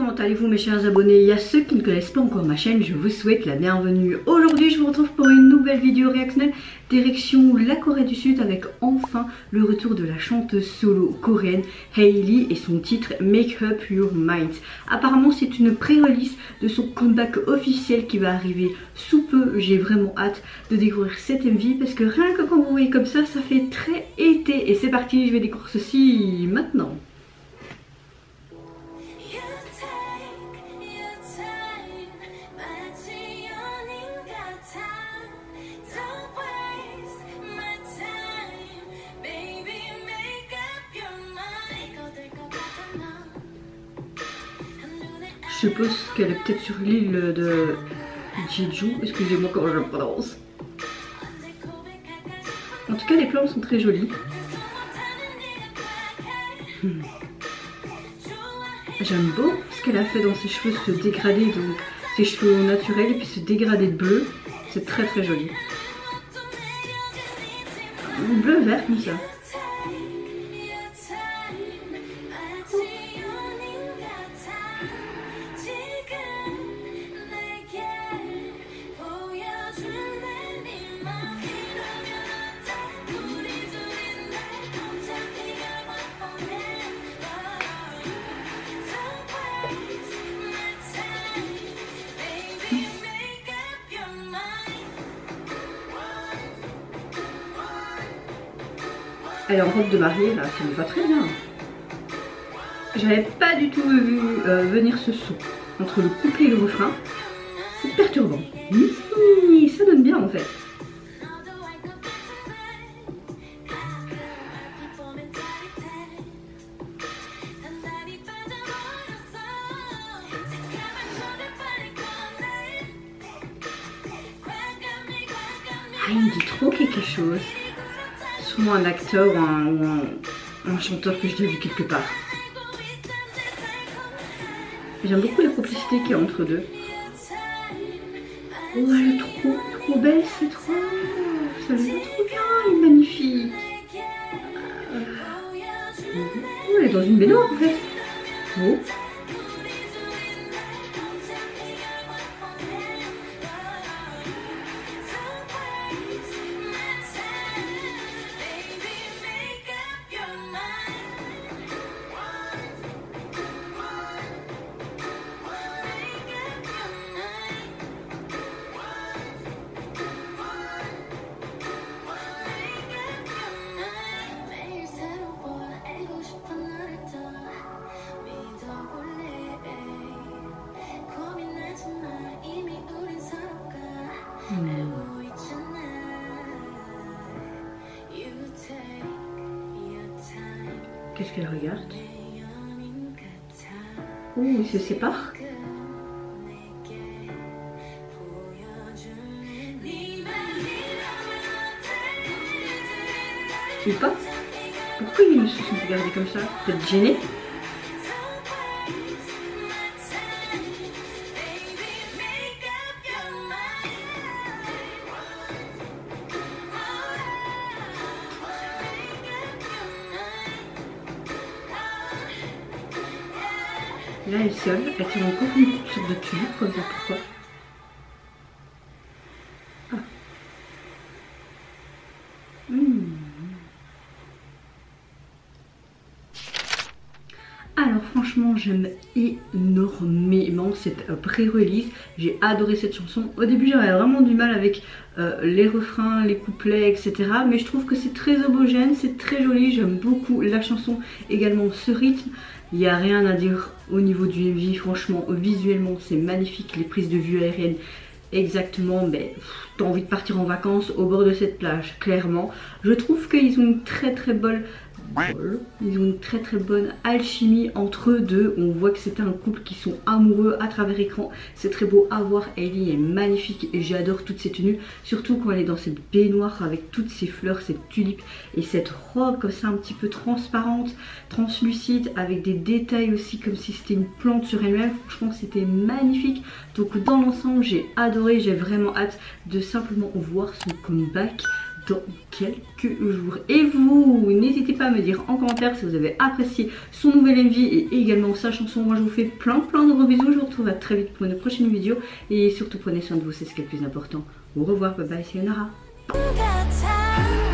comment allez-vous mes chers abonnés? Il y a ceux qui ne connaissent pas encore ma chaîne, je vous souhaite la bienvenue. Aujourd'hui je vous retrouve pour une nouvelle vidéo réactionnelle direction la Corée du Sud avec enfin le retour de la chanteuse solo coréenne Hailey et son titre Make Up Your Mind. Apparemment c'est une pré-release de son comeback officiel qui va arriver sous peu. J'ai vraiment hâte de découvrir cette MV parce que rien que quand vous voyez comme ça, ça fait très été. Et c'est parti, je vais découvrir ceci maintenant. Je suppose qu'elle est peut-être sur l'île de Jeju, excusez-moi comment je le prononce. En tout cas les plans sont très jolis. J'aime beaucoup ce qu'elle a fait dans ses cheveux, se dégrader, donc ses cheveux naturels et puis se dégrader de bleu. C'est très très joli. Bleu vert comme ça. Elle est en robe de mariée là, ça me va très bien. J'avais pas du tout vu venir ce son entre le couplet et le refrain. C'est perturbant. Ça donne bien en fait. Ah, il me dit trop quelque chose. Soit un acteur ou un chanteur que j'ai vu quelque part. J'aime beaucoup la complicité qu'il y a entre deux. Oh, elle est trop belle, c'est trop... Ça lui va trop bien, elle est magnifique. Oh, elle est dans une baignoire en fait. Oh. Qu'est-ce qu'elle regarde? Oh, ils se séparent. Ou pas? Pourquoi ils se sont regardés comme ça? Peut-être gênés? Là elle est seule, elle tire encore une sorte de tube, comme ça, pourquoi? Ah. Alors franchement j'aime énormément cette pré-release, j'ai adoré cette chanson. Au début j'avais vraiment du mal avec les refrains, les couplets etc. Mais je trouve que c'est très homogène, c'est très joli, j'aime beaucoup la chanson, également ce rythme. Il n'y a rien à dire au niveau du MV, franchement visuellement c'est magnifique, les prises de vue aériennes exactement, mais t'as envie de partir en vacances au bord de cette plage, clairement. Je trouve qu'ils ont une très bonne alchimie entre eux deux. On voit que c'est un couple qui sont amoureux à travers écran. C'est très beau à voir. Hailey est magnifique et j'adore toutes ses tenues. Surtout quand elle est dans cette baignoire avec toutes ces fleurs, cette tulipe et cette robe comme ça un petit peu transparente, translucide, avec des détails aussi comme si c'était une plante sur elle-même. Franchement c'était magnifique. Donc dans l'ensemble j'ai adoré, j'ai vraiment hâte de simplement voir son comeback dans quelques jours. Et vous, n'hésitez pas à me dire en commentaire si vous avez apprécié son nouvel MV et également sa chanson. Moi je vous fais plein de gros bisous, je vous retrouve à très vite pour une prochaine vidéo et surtout prenez soin de vous, c'est ce qui est le plus important. Au revoir, bye bye, c'est Yonara.